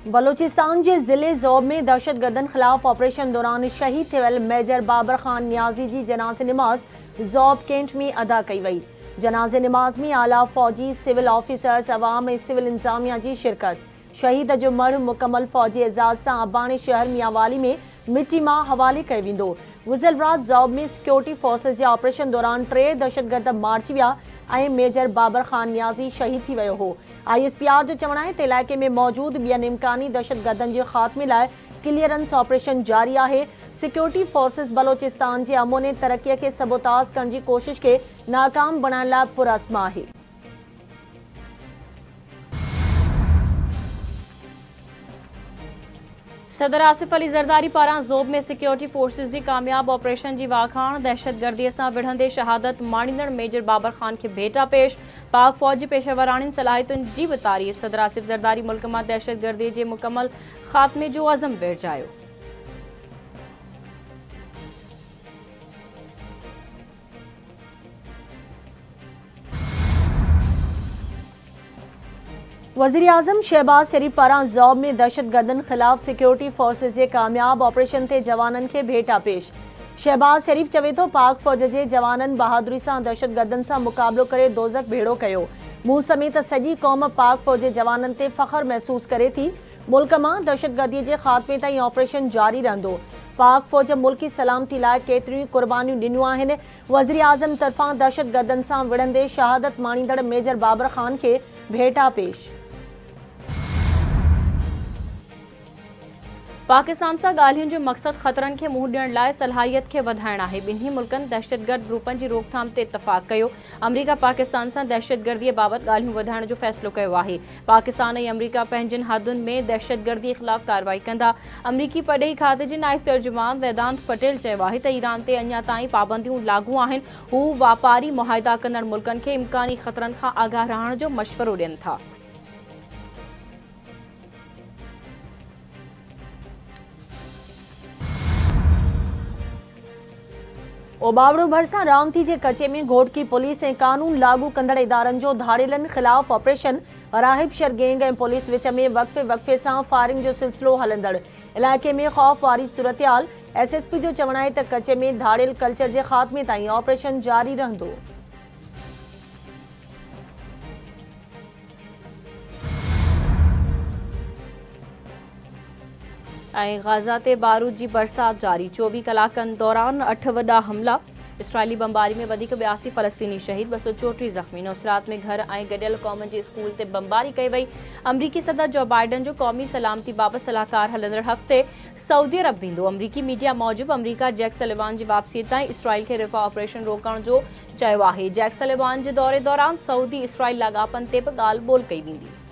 बलूचिस्तान के ज़िले ज़ोब में दहशतगर्दनि ख़िलाफ़ ऑपरेशन दौरान शहीद थियल मेजर बाबर खान नियाज़ी की जनाज़े नमाज़ ज़ोब कैंट में अदा कई वई। जनाज़े नमाज़ में आला फ़ौजी, सिविल ऑफिसर्स, अवाम ऐं सिविल इंतज़ामिया की शिरकत। शहीद जो मरहू मुकम्मल फ़ौजी एजाज़ से अबाणे शहर मियांवाली में मिट्टी मां हवाले कयो वेंदो। गुज़िर रात ज़ोब में सिक्योरिटी फोर्सेस के ऑपरेशन दौरान 3 दहशतगर्द मारिजी विया ऐं मेजर बाबर खान नियाज़ी शहीद थी वियो हो। ISPR जो चवण है इलाके में मौजूद बियनि इम्कानी दहशतगर्दनि के खात्मे लाइ क्लियरेंस ऑपरेशन जारी है। सिक्योरिटी फोर्सेस बलोचिस्तान के अमूने तरक्की के सबोताज करण की कोशिश के नाकाम बनाने लाइ पुरअज़्म है। सदर आसिफ अली ज़रदारी पारां ज़ोब में सिक्योरिटी फोर्सेस की कामयाब ऑपरेशन की वाखाण। दहशतगर्दी से विढ़ंदे शहादत माणींदड़ मेजर बाबर खान के भेटा पेश। पाक फौज पेशेवरानी सलाहियतुन की भी तारीफ़। सदर आसिफ ज़रदारी मुल्क में दहशतगर्दी के मुकम्मल खात्मे जो अज़म विरजायो। वज़ीर आज़म शहबाज शरीफ पारां ज़ोब में दहशतगर्दनि ख़िलाफ़ सिक्योरिटी फोर्सेस के कामयाब ऑपरेशन से जवानन के भेटा पेश। शहबाज शरीफ चवे तो पाक फौज के जवानन बहादुरी से दहशतगर्दनि से मुकाबलो करे दोज़ख भेड़ो कयो। मूं समेत सजी कौम पाक फौज के जवानन ते फ़ख्र महसूस करे थी। मुल्क में दहशतगर्दी के खात्मे ताईं ऑपरेशन जारी रहंदो। पाक फौज मुल्की सलामती लाइ केतरियूं कुर्बानियूं ॾिनियूं आहिनि। वज़ीर आज़म तरफ़ां दहशतगर्दनि से विढ़ंदे शहादत माणींदड़ मेजर बाबर खान के भेटा पेश। पाकिस्तान से गाल्हियुनि जो मकसद खतरन के मुंह ॾियण लाइ सलाहियत के वधाइण आहे। ॿिन्ही मुल्कनि दहशतगर्द ग्रुपनि की रोकथाम ते इतफ़ाक़ कयो। अमरीका पाकिस्तान से दहशतगर्दी बाबत गाल्हियूं वधाइण जो फ़ैसिलो कयो आहे। पाकिस्तान ऐं अमरीका पंहिंजनि हदुनि में दहशतगर्दी ख़िलाफ़ कार्रवाई कंदा। अमरीकी परॾेही खाते जे नाइब तर्जुमान वेदांत पटेल चयो आहे त ईरान ते अञा ताईं पाबंदियूं लागू आहिनि। हू वापारी मुआहिदा कंदड़ मुल्कनि खे इम्कानी ख़तरनि खां आगाह रहण जो मशवरो ॾियनि था। ओबावड़ो भरसा रामथी के कचे में घोट की पुलिस ऐं कानून लागू कंदड़ इदारनि जो धाड़ेलनि ख़िलाफ़ ऑपरेशन। राहिबशर गैंग ऐं पुलिस विच में वक़्फ़े वक़्फ़े से फायरिंग जो सिलसिलो हलंदड़। इलाके में खौफ़ वारी सूरतहाल। SSP जो चवण है त कचे में धाड़ेल कल्चर के खात्मे ताईं ऑपरेशन जारी रहंदो। गाज़ा ते बारूद की बरसात जारी। 24 कलाकनि दौरान 8 वॾा हमला। इसराइली बमबारी में 82 फ़लस्तीनी शहीद, 234 ज़ख़्मी। नुसरात में घर ऐं गॾियल क़ौमनि जे स्कूल ते बमबारी कई वई। अमरीकी सदर जो बाइडन जो क़ौमी सलामती बाबति सलाहकार हलंदड़ हफ़्ते सऊदी अरब वेंदो। अमरीकी मीडिया मूजिब अमरीका जैक सलिवान की वापसी ताईं इसराइल के रिफ़ा ऑपरेशन रोकण जो चयो आहे। जैक सलिवान के दौरे दौरान सऊदी इसराइल लाॻापनि ते बि ॻाल्हि ॿोल कई वेंदी।